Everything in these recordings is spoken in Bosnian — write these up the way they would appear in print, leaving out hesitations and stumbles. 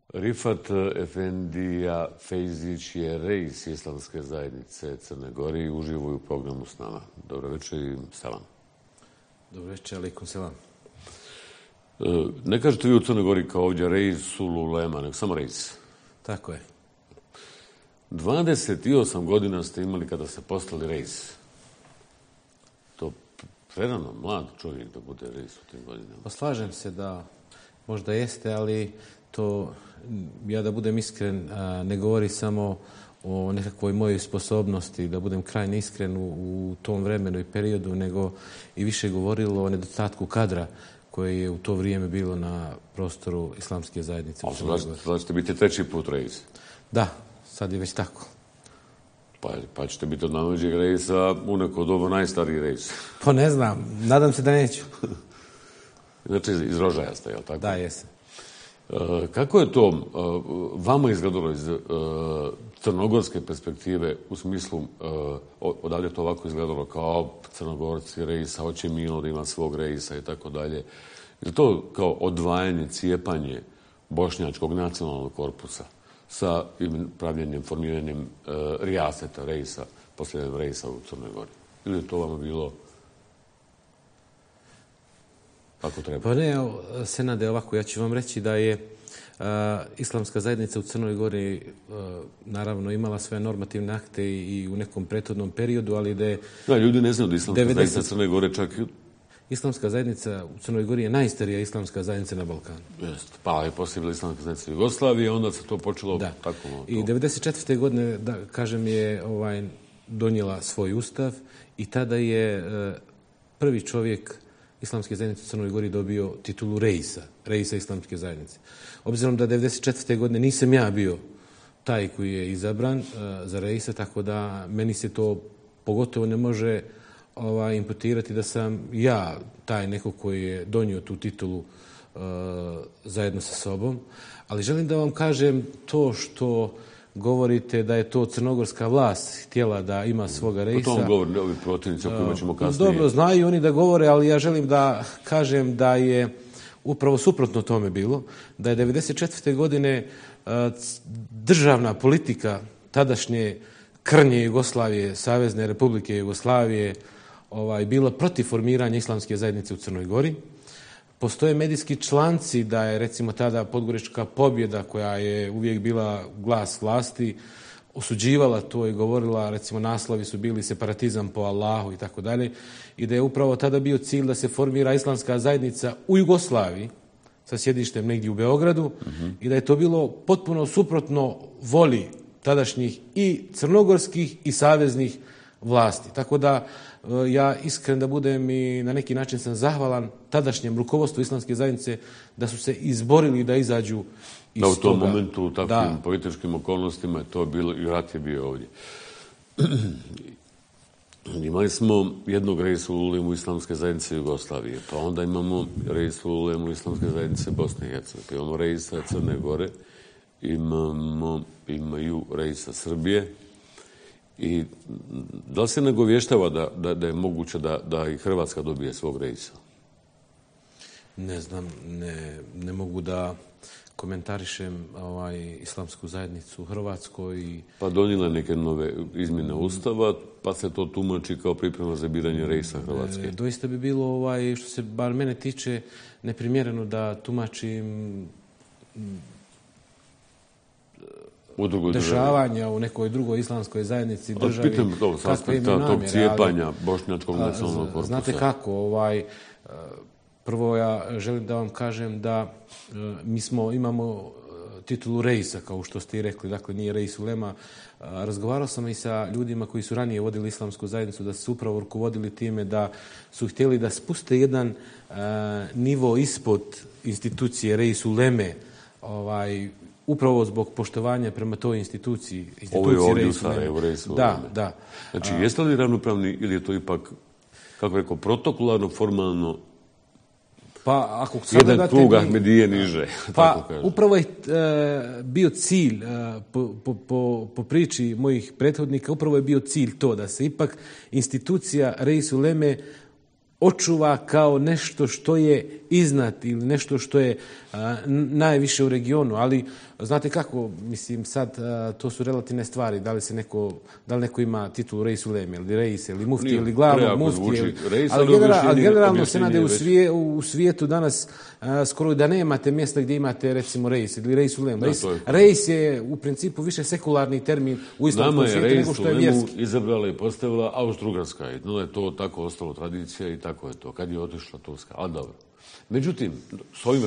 Rifat Efendija Fejzić je reis Islamske zajednice Crne Gore i uživo u programu s nama. Dobro večer i selam. Dobro večer, alaikum selam. Ne kažete vi u Crnoj Gori kao ovdje reisul ulema, nego samo reis. Tako je. 28 godina ste imali kada ste postali reis. To prerano, mlad čovjek da bude reis u tim godinama. Pa slažem se da možda jeste, ali to, ja da budem iskren, ne govori samo o nekakvoj mojoj sposobnosti, da budem krajnje iskren u tom vremenu i periodu, nego i više govorilo o nedostatku kadra koje je u to vrijeme bilo na prostoru Islamske zajednice. Sada ćete biti treći put reis. Da, sad je već tako. Pa ćete biti od najmlađeg reisa u neko doba najstariji reis. Pa ne znam, nadam se da neću. Znači iz Rožaja ste, jel tako? Da, jesam. Kako je to vama izgledalo iz crnogorske perspektive, u smislu odavde je to ovako izgledalo kao Crnogorci reisa, hoće Milo da ima svog reisa i tako dalje. Je to kao odvajanje, cijepanje bošnjačkog nacionalnog korpusa sa pravljenjem, formiranjem rijaseta reisa, posljednjem reisa u Crnoj Gori? Ili je to vama bilo kako treba? Pa ne, Senade, ovako, ja ću vam reći da je Islamska zajednica u Crnoj Gori naravno imala sve normativne akte i u nekom prethodnom periodu, ali da je... Da, ljudi ne znaju da Islamska zajednica Crne Gore čak... Islamska zajednica u Crnoj Gori je najstarija islamska zajednica na Balkanu. Jest, pa je poslije Islamska zajednica Jugoslavije, onda se to počelo da. Tako. I 1994. godine, da kažem, je donijela svoj ustav i tada je prvi čovjek Islamske zajednice u Crnoj Gori dobio titulu reisa Islamske zajednice. Obzirom da 1994. godine nisam ja bio taj koji je izabran za reisa, tako da meni se to pogotovo ne može imputirati da sam ja taj neko koji je donio tu titulu zajedno sa sobom. Ali želim da vam kažem to što govorite da je to crnogorska vlast htjela da ima svoga reisa. O tom govore ovi protivnici o kojima ćemo kasnije. Dobro, znaju oni da govore, ali ja želim da kažem da je upravo suprotno tome bilo. Da je 1994. godine državna politika tadašnje krnje Jugoslavije, Savezne Republike Jugoslavije, bila protiv formiranja Islamske zajednice u Crnoj Gori. Postoje medijski članci da je recimo tada Podgorička pobjeda, koja je uvijek bila glas vlasti, osuđivala to i govorila, recimo naslovi su bili separatizam po Allahu i tako dalje, i da je upravo tada bio cilj da se formira Islamska zajednica u Jugoslaviji sa sjedištem negdje u Beogradu i da je to bilo potpuno suprotno volji tadašnjih i crnogorskih i saveznih vlasti. Tako da ja iskren da budem i na neki način sam zahvalan tadašnjem rukovodstvu Islamske zajednice da su se izborili da izađu iz toga. Da, u tom momentu, u takvim političkim okolnostima je to bilo, i rat je bio ovdje. Imali smo jednog reisul ulemu Islamske zajednice Jugoslavije, pa onda imamo reisul ulemu Islamske zajednice Bosne i Hercegovine, pa imamo reisa Crne Gore, imaju reisa Srbije. I da li se nagovještava da je moguće da i Hrvatska dobije svog reisa? Ne znam, ne mogu da komentarišem Islamsku zajednicu u Hrvatskoj. Pa donijela neke nove izmjene Ustava, pa se to tumači kao priprema za biranje reisa Hrvatske. Doista bi bilo, što se bar mene tiče, neprimjereno da tumačim dešavanja u nekoj drugoj islamskoj zajednici državi. Pitam to, s aspekta tog cijepanja bošnjačkog nacionalnog korpusa. Znate kako, prvo ja želim da vam kažem da mi imamo titulu reisa, kao što ste i rekli, dakle nije reis ulema. Razgovarao sam i sa ljudima koji su ranije vodili Islamsku zajednicu, da su upravo rukovodili time da su htjeli da spuste jedan nivo ispod institucije reis uleme, upravo zbog poštovanja prema toj instituciji. Ovo je ovdje u Sarajevu, reis uleme. Da. Znači, jeste li ravnopravni ili je to ipak, kako rekao, protokolarno, formalno, pa ako jedan krug Ahmedije niže? Pa upravo je bio cilj, po priči mojih prethodnika, upravo je bio cilj to da se ipak institucija reis uleme očuva kao nešto što je iznad ili nešto što je najviše u regionu. Ali znate kako, mislim sad to su relativne stvari. Da li neko ima titulu Reis Uleme ili Reis ili Mufti ili glavnog Muftije. Ali generalno se nade u svijetu danas skoro da nemate mjesta gdje imate recimo Reis ili Reis Ulem. Reis je u principu više sekularni termin u islamskom svijetu nego što je vjerski. Nama je Reis Ulemu izabrala i postavila Austro-Ugarska. No je to tako ostalo tradicija i tako je to. Kad je otišla Turska. Ali dobro. Međutim, s ovim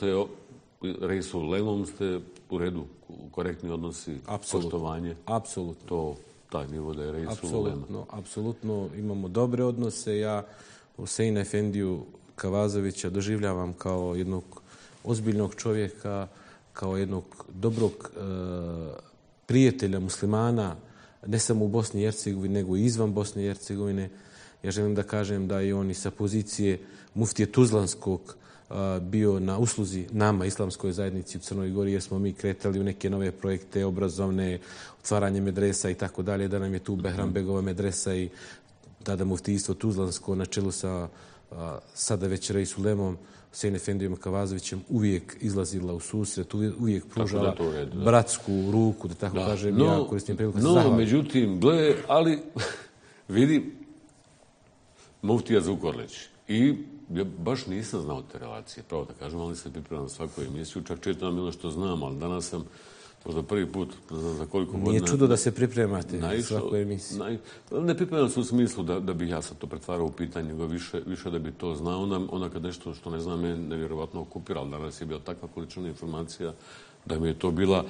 Reisom Ulemom ste u redu, korektni odnosi, poštovanje. Apsolutno. Taj nivo da je Reis Ulema. Apsolutno imamo dobre odnose. Ja Huseina Efendiju Kavazovića doživljavam kao jednog ozbiljnog čovjeka, kao jednog dobrog prijatelja muslimana, ne samo u Bosni i Hercegovini, nego i izvan Bosne i Hercegovine. Ja želim da kažem da je on i sa pozicije muftije Tuzlanskog bio na usluzi nama, islamskoj zajednici u Crnoj Gori, jer smo mi kretali u neke nove projekte, obrazovne, otvaranje medresa i tako dalje, da nam je tu Behranbegova medresa i tada muftijstvo Tuzlansko na čelu sa sada već Reis Ulemom, Husein Efendijom Kavazovićem uvijek izlazila u susret, uvijek pružala bratsku ruku, da tako kažem, ja koristim priliku da se zahvalim. Međutim, ali vidi muftija Zukorlić i ja baš nisam znao te relacije, pravo da kažem, ali se pripremam svaku emisiju, čak čitam ono što znam, ali danas sam možda prvi put, ne znam za koliko godina... Nije čudo da se pripremate svaku emisiju. Ne pripremam se u smislu da bih ja sad to pretvarao u pitanje, nego više da bi to znao. Ona kad nešto što ne znam je nevjerovatno okupira, ali danas je bila takva količina informacija da mi je to bila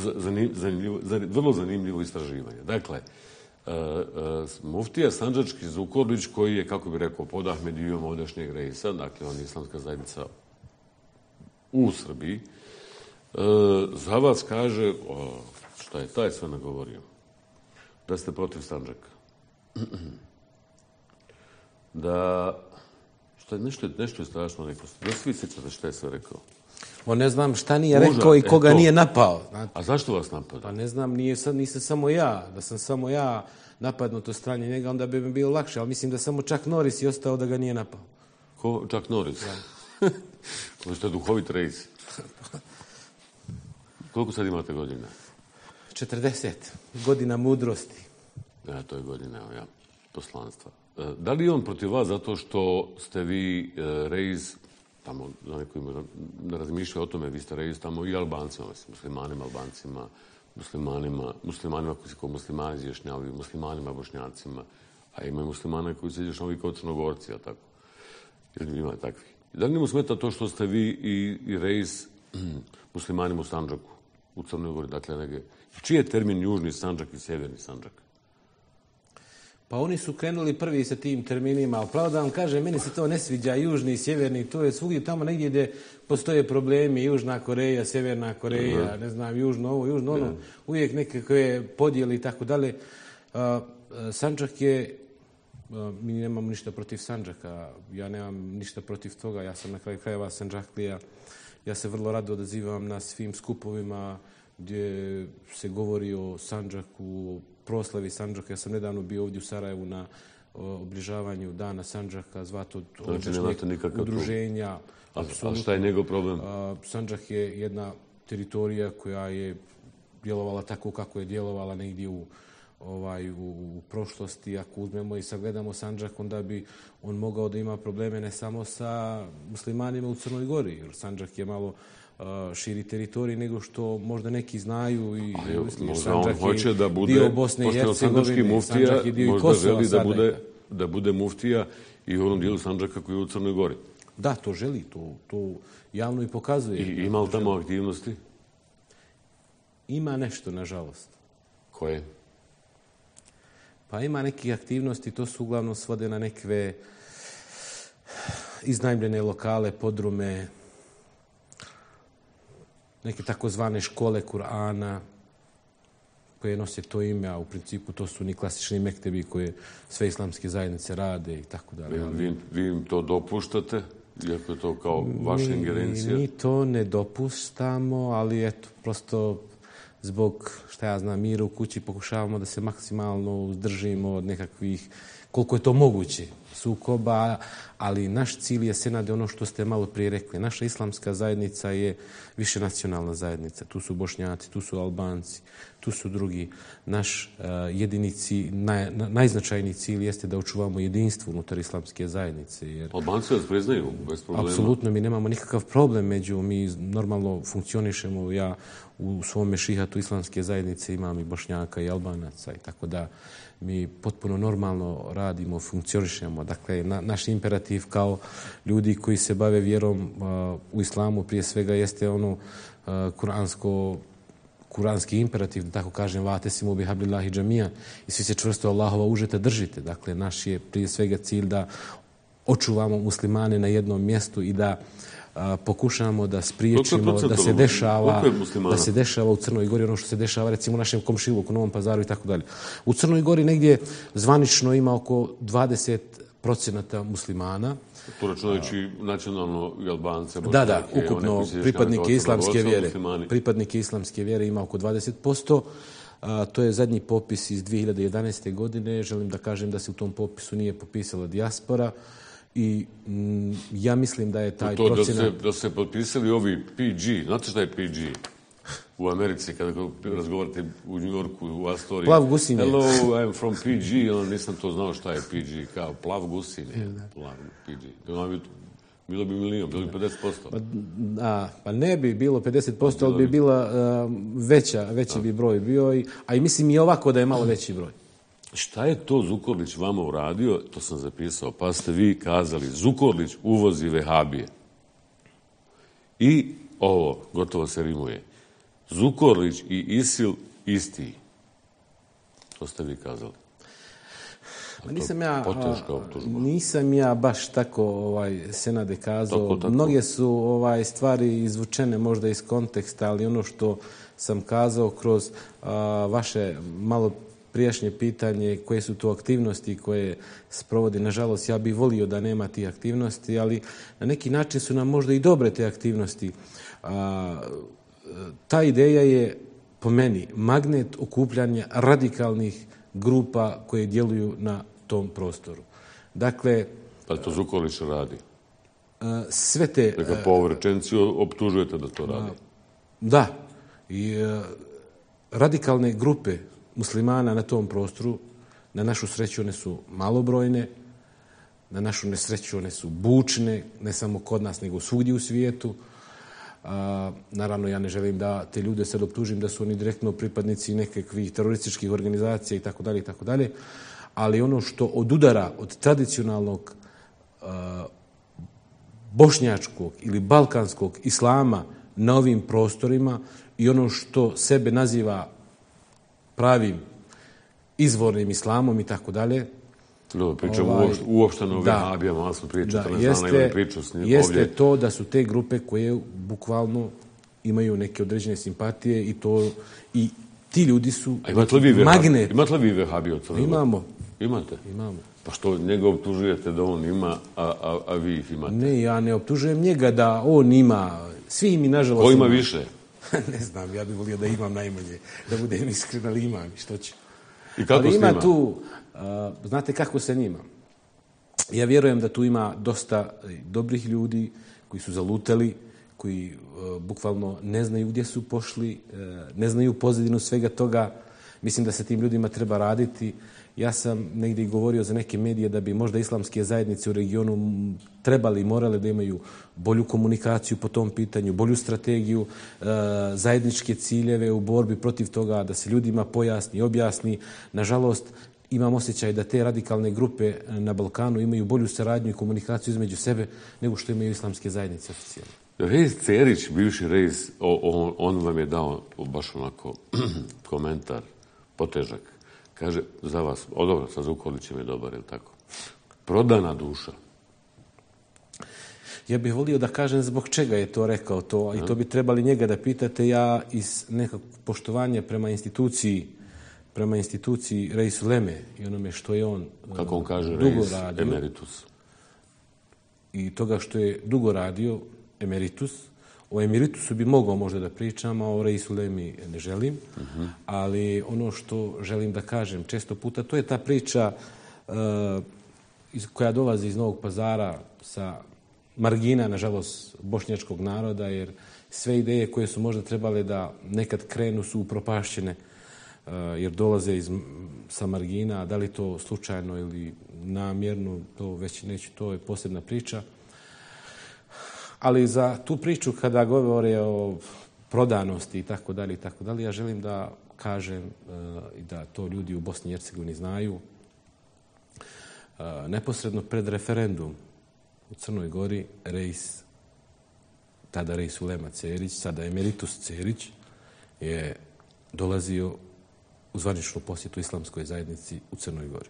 vrlo zanimljivo istraživanje. Dakle, muftija Sandžački Zukorlić, koji je, kako bi rekao, pod Ahmedijom ovdašnjeg Reisa, dakle, on je islamska zajednica u Srbiji, za vas kaže, šta je taj sve nagovorio, da ste protiv Sandžaka. Da, nešto je strašno rekao. Da svi sjećate šta je sve rekao. On ne znam šta nije rekao i koga nije napao. A zašto vas napada? Pa ne znam, nisam samo ja. Da sam samo ja napadnut od strane njega, onda bi mi bilo lakše. Ali mislim da samo Chuck Norris je ostao da ga nije napao. Ko? Chuck Norris? Ovo što je duhovit Reis. Koliko sad imate godina? 40. Godina mudrosti. Ja, to je godina poslanstva. Da li je on protiv vas zato što ste vi Reis, tamo za neko ima da razmišljaju o tome, vi ste Reis tamo i Albancima, muslimanima, Albancima, muslimanima koji se kao muslimani izjašnjavaju, muslimanima, Bošnjacima, a ima i muslimana koji se izjašnjavaju kao Crnogorci, a tako. Jer ima takvih. Da li mu smeta to što ste vi i Reis muslimanima u Sandžaku, u Crnoj Gori, dakle negdje? Čiji je termin južni Sandžak i sjeverni Sandžak? Pa oni su krenuli prvi sa tim terminima, ali pravo da vam kažem, meni se to ne sviđa, južni i sjeverni, to je svugdje tamo negdje gdje postoje problemi, Južna Koreja, Sjeverna Koreja, ne znam, južno ovo, južno ono, uvijek nekakve podjeli i tako dalje. Sandžak je, mi nemamo ništa protiv Sandžaka, ja nemam ništa protiv toga, ja sam na kraju krajeva Sandžaklija, ja se vrlo rado odazivam na svim skupovima gdje se govori o Sandžaku, proslavi Sandžaka. Ja sam nedavno bio ovdje u Sarajevu na obližavanju Dana Sandžaka, zvato od udruženja. A šta je njegov problem? Sandžak je jedna teritorija koja je djelovala tako kako je djelovala negdje u prošlosti. Ako uzmemo i sagledamo Sandžak, onda bi on mogao da ima probleme ne samo sa muslimanima u Crnoj Gori, jer Sandžak je malo širi teritorij nego što možda neki znaju i Sandžak je dio Bosne i Hercegovine, Sandžak je dio i Kosova sada. Da bude muftija i u onom dijelu Sandžaka koji je u Crnoj Gori. Da, to želi, to javno i pokazuje. I ima li tamo aktivnosti? Ima nešto, nažalost. Koje? Pa ima nekih aktivnosti, to su uglavnom svode na nekve iznajmljene lokale, podrume, neke takozvane škole Kur'ana koje nose to ime, a u principu to su ni klasični mektebi koje sve islamske zajednice rade i tako dalje. Vi im to dopuštate? Iako je to kao vaša ingerencija? Mi to ne dopuštamo, ali eto, prosto zbog, šta ja znam, mira u kući pokušavamo da se maksimalno uzdržimo od nekakvih koliko je to moguće sukoba, ali naš cilj je Senade ono što ste malo prije rekli. Naša islamska zajednica je višenacionalna zajednica. Tu su Bošnjaci, tu su Albanci, tu su drugi. Naš jedini cilj, najznačajniji cilj jeste da očuvamo jedinstvo unutar islamske zajednice. Jer Albanci vas priznaju bez problema? Apsolutno, mi nemamo nikakav problem mi normalno funkcionišemo. Ja u svome šihatu islamske zajednice imam i Bošnjaka i Albanaca i tako da mi potpuno normalno radimo, funkcionišemo. Dakle, naš imperativ kao ljudi koji se bave vjerom u islamu prije svega jeste ono kuranski imperativ, da tako kažem, vatesimu bi hablillahi džamija, i svi se čvrsto Allahova užeta držite. Dakle, naš je prije svega cilj da očuvamo muslimane na jednom mjestu i da pokušamo da spriječimo da se dešava u Crnoj Gori ono što se dešava recimo u našem komšiluku, Novom Pazaru i tako dalje. U Crnoj Gori negdje zvanično ima oko 20% muslimana. To računajući nacionalno i Albance, Da, ukupno pripadnike islamske vjere. Pripadnike islamske vjere ima oko 20%. To je zadnji popis iz 2011. godine. Želim da kažem da se u tom popisu nije popisala dijaspora. I ja mislim da je taj procenat... Da se potpisali ovi PG. Znate šta je PG? U Americi, kada razgovarate u New Yorku, u Astoriji. Plav gusinje. Hello, I'm from PG. Nisam to znao šta je PG. Kao plav gusinje. Plav PG. Bilo bi milijon, bilo bi 50%. Pa ne bi bilo 50%, ali bi bila veći bi broj bio. A i mislim i ovako da je malo veći broj. Šta je to Zukorlić vama uradio? To sam zapisao. Pa ste vi kazali, Zukorlić uvozi vehabije. I ovo, gotovo se rimuje. Zukorlić i ISIL isti. To ste vi kazali. Nisam ja baš tako Senade kazao. Tako. Mnoge su stvari izvučene možda iz konteksta, ali ono što sam kazao kroz vaše malo prijašnje pitanje, koje su to aktivnosti koje sprovodi. Nažalost, ja bih volio da nema tih aktivnosti, ali na neki način su nam možda i dobre te aktivnosti. Ta ideja je, po meni, magnet okupljanja radikalnih grupa koje djeluju na tom prostoru. Dakle... Pa to Zukorlić radi? Sve te... Dakle, po ovoj rečenici optužujete da to radi? Da. I radikalne grupe muslimana na tom prostoru, na našu sreću one su malobrojne, na našu nesreću one su bučne, ne samo kod nas, nego svugdje u svijetu. Naravno, ja ne želim da te ljude sad optužim da su oni direktno pripadnici nekakvih terorističkih organizacija i tako dalje, ali ono što odudara od tradicionalnog bošnjačkog ili balkanskog islama na ovim prostorima i ono što sebe naziva pravim izvornim islamom i tako dalje. Pričamo uopšteno o vehabijama, ali smo prije 14 dana imali priču s njim ovdje. Jeste to da su te grupe koje bukvalno imaju neke određene simpatije i ti ljudi su magnet. Imate li vi vehabije od Crne Gore? Imamo. Imate? Imamo. Pa što njega optužujete da on ima, a vi ih imate? Ne, ja ne optužujem njega da on ima. Svi mi, nažalost... Ko ima više? Ne znam, ja bih volio da imam najmanje, da budem iskren, ali imam i što ću. I kako s njima? Ima tu, znate kako se njima? Ja vjerujem da tu ima dosta dobrih ljudi koji su zalutali, koji bukvalno ne znaju gdje su pošli, ne znaju pozadinu svega toga. Mislim da se tim ljudima treba raditi. Ja sam negdje govorio za neke medije da bi možda islamske zajednice u regionu trebali i morale da imaju bolju komunikaciju po tom pitanju, bolju strategiju, zajedničke ciljeve u borbi protiv toga, da se ljudima pojasni i objasni. Nažalost, imam osjećaj da te radikalne grupe na Balkanu imaju bolju saradnju i komunikaciju između sebe nego što imaju islamske zajednice oficijalno. Reis Cerić, bivši reis, on vam je dao baš onako komentar, potežak. Kaže, za vas, dobro, sa Zukorlićem je dobar, je li tako? Prodana duša. Ja bih volio da kažem zbog čega je to rekao to, i to bi trebali njega da pitate. Ja iz nekakvog poštovanja prema instituciji Reisu Leme i onome što je on kako on kaže, dugo reis radio, emeritus. I toga što je dugo radio, emeritus. O emeritusu bi mogao možda da pričam, a o Reisu Lemi ne želim. Ali ono što želim da kažem često puta, to je ta priča koja dolazi iz Novog Pazara sa margina, nažalost, bošnjačkog naroda, jer sve ideje koje su možda trebale da nekad krenu su upropašćene, jer dolaze sa margina, da li to slučajno ili namjerno, to već neću, to je posebna priča. Ali za tu priču kada govore o prodanosti i tako dalje, ja želim da kažem i da to ljudi u Bosni i Hercegovini znaju. Neposredno pred referendum u Crnoj Gori tada Reis Ulema Cerić, sada emeritus Cerić, je dolazio u zvaničnu posjetu islamskoj zajednici u Crnoj Gori.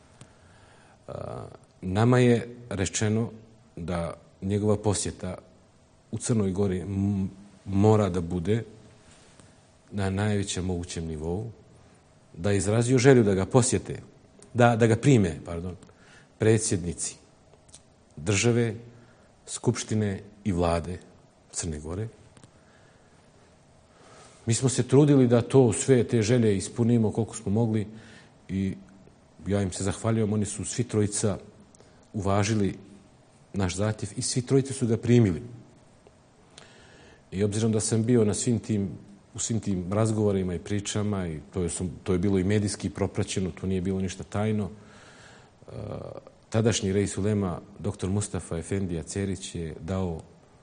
Nama je rečeno da njegova posjeta u Crnoj Gori mora da bude na najvećem mogućem nivou, da je izrazio želju da ga posjete, da ga prime, predsjednici države, skupštine i vlade Crne Gore. Mi smo se trudili da to sve te želje ispunimo koliko smo mogli i ja im se zahvaljujem. Oni su svi trojica uvažili naš zahtjev i svi trojice su ga primili. I obzirom da sam bio u svim tim razgovorima i pričama, i to je bilo i medijski propraćeno, to nije bilo ništa tajno, tadašnji Reis Ulema, dr. Mustafa Efendija Cerić, je dao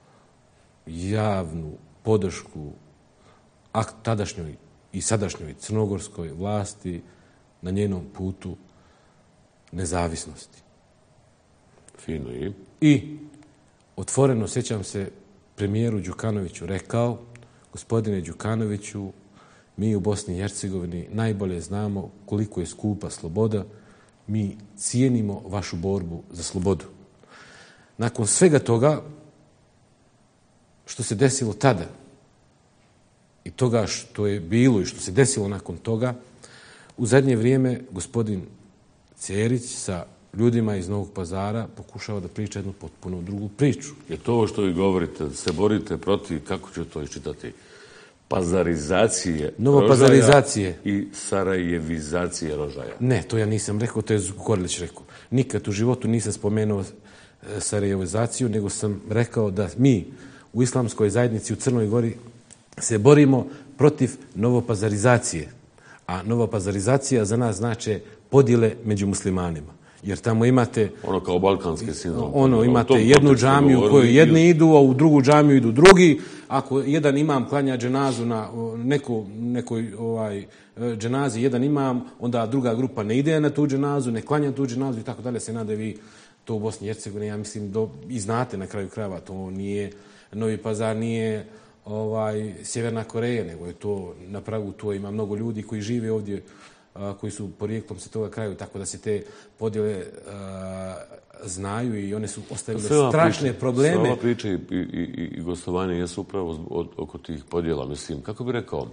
javnu podršku tadašnjoj i sadašnjoj crnogorskoj vlasti na njenom putu nezavisnosti. Fino i? I otvoreno, sjećam se, premijeru Đukanoviću rekao: gospodine Đukanoviću, mi u Bosni i Hercegovini najbolje znamo koliko je skupa sloboda, mi cijenimo vašu borbu za slobodu. Nakon svega toga što se desilo tada i toga što je bilo i što se desilo nakon toga, u zadnje vrijeme gospodin Cerić sa ljudima iz Novog Pazara pokušava da priča jednu potpuno drugu priču. Je to ovo što vi govorite, se borite protiv, kako ću to iščitati, pazarizacije novopazarizacije i sarajevizacije Rožaja? Ne, to ja nisam rekao, to je Zukorlić rekao. Nikad u životu nisam spomenuo sarajevizaciju, nego sam rekao da mi u islamskoj zajednici u Crnoj Gori se borimo protiv novopazarizacije. A novopazarizacija za nas znači podjele među muslimanima. Jer tamo imate... Ono kao balkanski sindrom. Imate jednu džamiju u kojoj jedni idu, a u drugu džamiju idu drugi. Ako jedan imam klanja dženazu na nekoj dženazi, jedan imam, onda druga grupa ne ide na tu dženazu, ne klanja tu dženazu i tako dalje. Se nada vi to u Bosni i Hercegovini, ja mislim, i znate na kraju krajeva, to nije, Novi Pazar nije Sjeverna Koreja, nego je to na pragu, to ima mnogo ljudi koji žive ovdje, koji su porijeklom sa toga kraju, tako da se te podjele znaju i one su ostavile strašne probleme. Ova priča i gostovanje jesu upravo oko tih podjela. Mislim, kako bih rekao,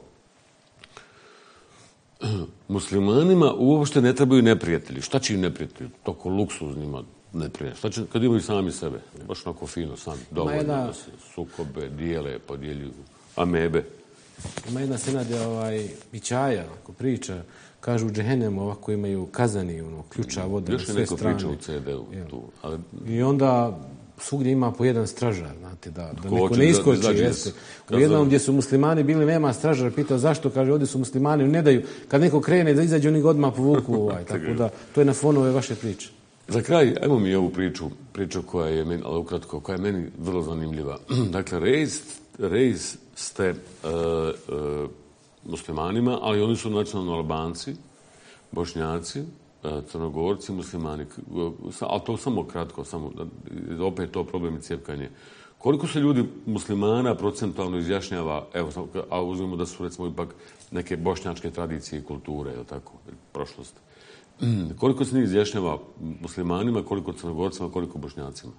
muslimanima uopšte ne trebaju neprijatelji. Šta će im neprijatelji? Toko luksuznima neprijatelji. Šta će kad imaju sami sebe? Baš onako fino sami. Dovoljno da se sukobe, dijele, podjeljuju, amebe. Ima jedna senade Bićaja, ako priča, kažu u džehennemu ovako imaju kazani, ključa vode na sve strane. Još je neko priča u CD-u tu. Ali... I onda svugdje ima po jedan stražar, znate, da neko ne iskoči. U jednom gdje su muslimani bili, nema stražara, pitao zašto, kaže ovdje su muslimani, ne daju. Kad neko krene da izađe, oni ga odmah povuku. Tako da, to je na fonu ove vaše priče. Za kraj, ajmo mi ovu priču koja je meni, ali ukratko, koja je meni vrlo zanimljiva. Dakle, Reis ste muslimanima, ali oni su nacionalno Albanci, Bošnjaci, Crnogorci, muslimani. Ali to samo kratko, opet to problem i cijepkanje. Koliko se ljudi muslimana procentualno izjašnjava, evo, a uzmemo da su recimo ipak neke bošnjačke tradicije i kulture, ili tako, prošlost. Koliko se njih izjašnjava muslimanima, koliko Crnogorcima, koliko Bošnjacima?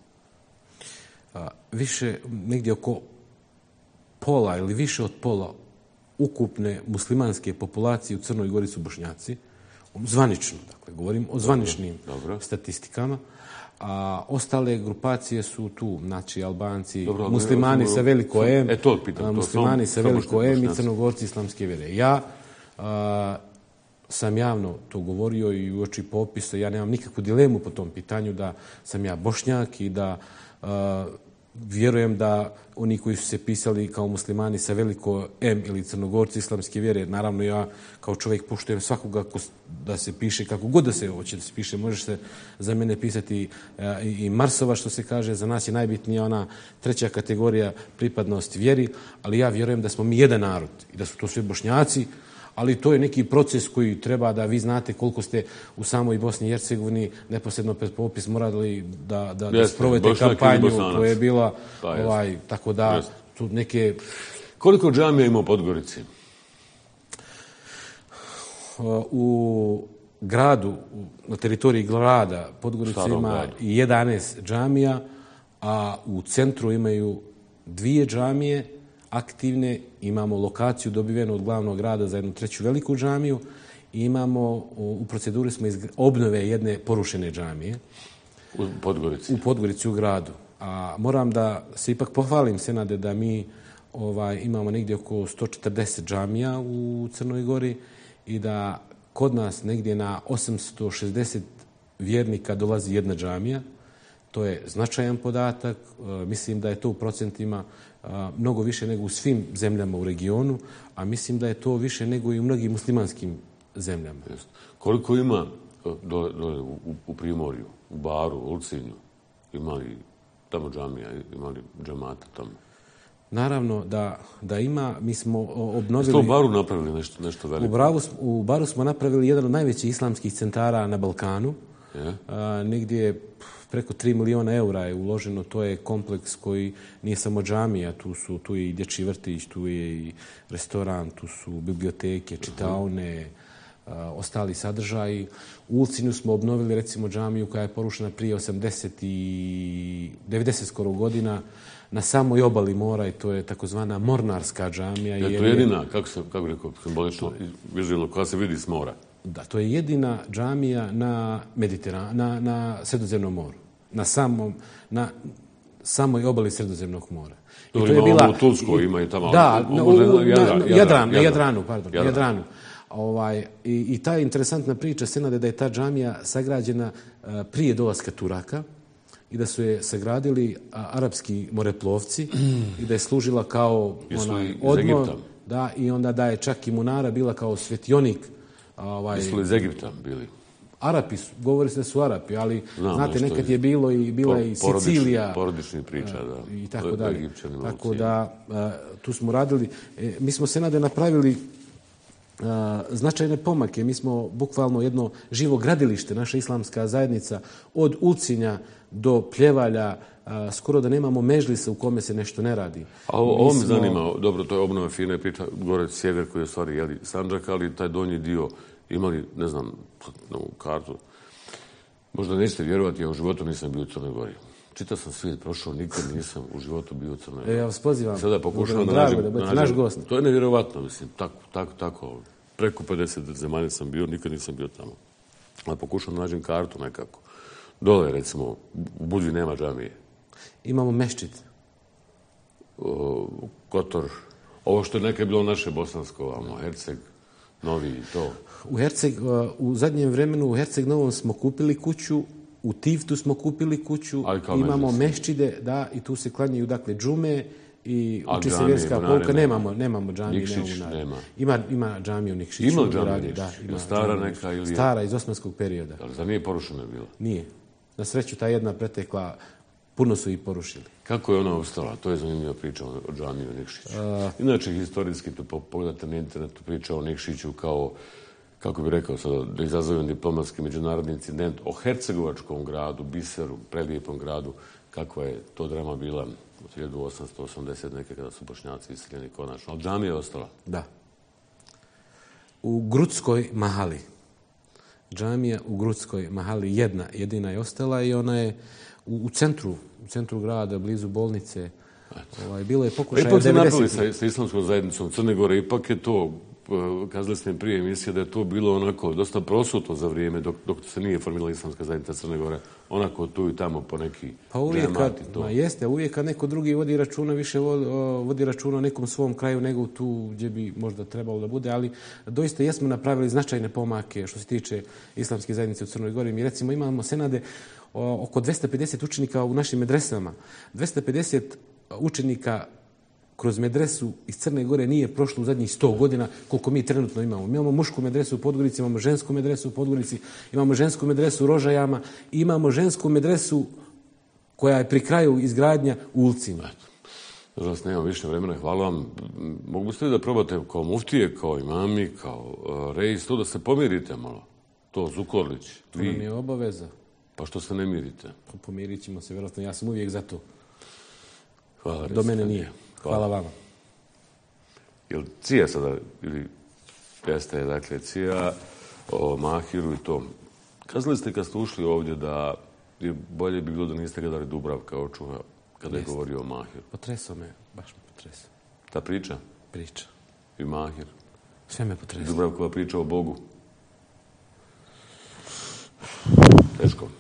Više, negdje oko pola ili više od pola ukupne muslimanske populacije u Crnoj Gori su Bošnjaci. Zvanično, dakle, govorim o zvaničnim statistikama. A ostale grupacije su tu, znači Albanci, muslimani sa veliko M, muslimani sa veliko M i Crnogorci islamske vjere. Ja sam javno to govorio i uoči popisa. Ja nemam nikakvu dilemu po tom pitanju da sam ja Bošnjak i da vjerujem da oni koji su se pisali kao muslimani sa veliko M ili Crnogorci islamske vjere, naravno ja kao čovjek poštujem svakoga da se piše kako god da se hoće da se piše. Možeš se za mene pisati i Marsova, što se kaže, za nas je najbitnija ona treća kategorija pripadnost vjeri, ali ja vjerujem da smo mi jedan narod i da su to sve Bošnjaci, ali to je neki proces koji treba da vi znate koliko ste u samoj Bosni i Hercegovini neposredno pred popis morali da sprovedete kampanju koja je bila tako da tu neke... Koliko džamija ima u Podgorici? U gradu, na teritoriji grada Podgorica ima 11 džamija, a u centru imaju 2 džamije aktivne, imamo lokaciju dobivenu od glavnog grada za jednu 3. veliku džamiju i imamo, u proceduri smo obnove jedne porušene džamije. U Podgorici? U Podgorici, u gradu. A moram da se ipak pohvalim, Senade, da mi imamo negdje oko 140 džamija u Crnoj Gori i da kod nas negdje na 860 vjernika dolazi jedna džamija. To je značajan podatak. Mislim da je to u procentima mnogo više nego u svim zemljama u regionu, a mislim da je to više nego i u mnogim muslimanskim zemljama. Koliko ima dole u Primorju, u Baru, u Ulcinju? Ima li tamo džamija, ima li džamata tamo? Naravno da ima. Mi smo obnovili... Jeste u Baru napravili nešto veliko? U Baru smo napravili jedan od najvećih islamskih centara na Balkanu. Negdje preko 3 miliona eura je uloženo. To je kompleks koji nije samo džamija, tu je i dječji vrtić, tu je i restoran, tu su biblioteke, čitaone, ostali sadržaji. U Ulcinju smo obnovili recimo džamiju koja je porušena prije 90 skoro godina na samoj obali mora i to je takozvana mornarska džamija. Je to jedina, kako rekao, simbolično, vizualno, koja se vidi s mora? Da, to je jedina džamija na na Sredozemnom moru. Na samoj obali Sredozemnog mora. I to je bila u Turskoj, ima i tamo. Da, na Jadranu. I ta interesantna priča, Senade, da je ta džamija sagrađena prije dolaska Turaka i da su je sagradili arapski moreplovci i da je služila kao odmor. Da, i onda da je čak i munara bila kao svetionik. Jesu li iz Egipta bili? Arapi, govori se da su Arapi, ali znate, nekad je bila i Sicilija. Porodični priča, da. I tako dalje. Tako da, tu smo radili. Mi smo, Senade, napravili značajne pomake. Mi smo bukvalno jedno živo gradilište, naša islamska zajednica, od Ulcinja do Pljevalja, skoro da nemamo mežlisa u kome se nešto ne radi. A ovo me zanima, dobro, to je obnova fina priča, gore sjever koji je u stvari Sandžak, ali taj donji dio imali, ne znam, novu kartu. Možda nećete vjerovati, ja u životu nisam bio u Crnoj Gori. Čitao sam svijet, prošao, nikad nisam u životu bio u Crnoj Gori. Ja vas pozivam. Sada pokušavam da budete naš gost. To je nevjerovatno, mislim, tako. Preko 50 zemalja sam bio, nikad nisam bio tamo. Ali pokušavam da nađem kartu nekako. Dole, recimo, u Budvi nema džamije. Imamo meščit. Kotor. Ovo što je nekad bilo naše bosansko, Herceg, Novi i to. U zadnjem vremenu u Herceg Novom smo kupili kuću, u Tivtu smo kupili kuću, imamo meščide, da, i tu se klanjaju, dakle, džume i uči se vjerska pouka. Nemamo džamije. Nikšić nema. Ima džamiju u Nikšiću. Ima džamiju Nikšić? Stara neka ili... Stara, iz osmanskog perioda. Ali zar nije porušena bila? Nije. Na sreću, ta jedna pretekla, puno su ih porušili. Kako je ona ostala? To je zanimljiva priča o džamiji u Nikšiću. Inače, historijski, pogledate na internetu, priča o Nikšiću kao, kako bih rekao sada, da izazovem diplomatski međunarodni incident o hercegovačkom gradu, biseru, prelijepom gradu, kakva je to drama bila od 1880 neke kada su Bošnjaci iseljeni konačno. Ali džamija je ostala. Da. U Grudskoj mahali. Džamija u Grudskoj mahali jedina je ostala i ona je u centru grada, blizu bolnice. Bilo je pokušaja 90. Ipak se napravili sa islamskom zajednicom Crne Gore, ipak je to kazali ste mi prije emisije da je to bilo onako dosta prosuto za vrijeme dok se nije formirala Islamska zajednica Crne Gore. Onako tu i tamo po neki džemat i to. Jeste, uvijek kad neko drugi vodi računa, više vodi računa o nekom svom kraju nego tu gdje bi možda trebalo da bude, ali doista jesmo napravili značajne pomake što se tiče Islamske zajednice u Crnoj Gori. Mi recimo imamo senade oko 250 učenika u našim medresama. 250 učenika kroz medresu iz Crne Gore nije prošlo u zadnjih 100 godina koliko mi trenutno imamo. Mi imamo mušku medresu u Podgorici, imamo žensku medresu u Podgorici, imamo žensku medresu u Rožajama i imamo žensku medresu koja je pri kraju izgradnja u Ulcima. Nažalost, nemam više vremena. Hvala vam. Mogu ste da probate kao muftije, kao imami, kao reis, to da se pomirite malo. To, Zukorlić. To nam je obaveza. Pa što se ne mirite? Pomirit ćemo se, vjerojatno. Ja sam uvijek za to. Hvala. Do mene nije. Hvala vama. Jel cija sada, ili prestaje, dakle, cija o Mahiru i tom. Kazali ste kad ste ušli ovdje da bolje bi bilo da niste gledali Dubravka očuha kada je govorio o Mahiru. Potresao me, baš me potresao. Ta priča? Priča. I Mahir? Sve me potresao. Dubravkova priča o Bogu? Teško.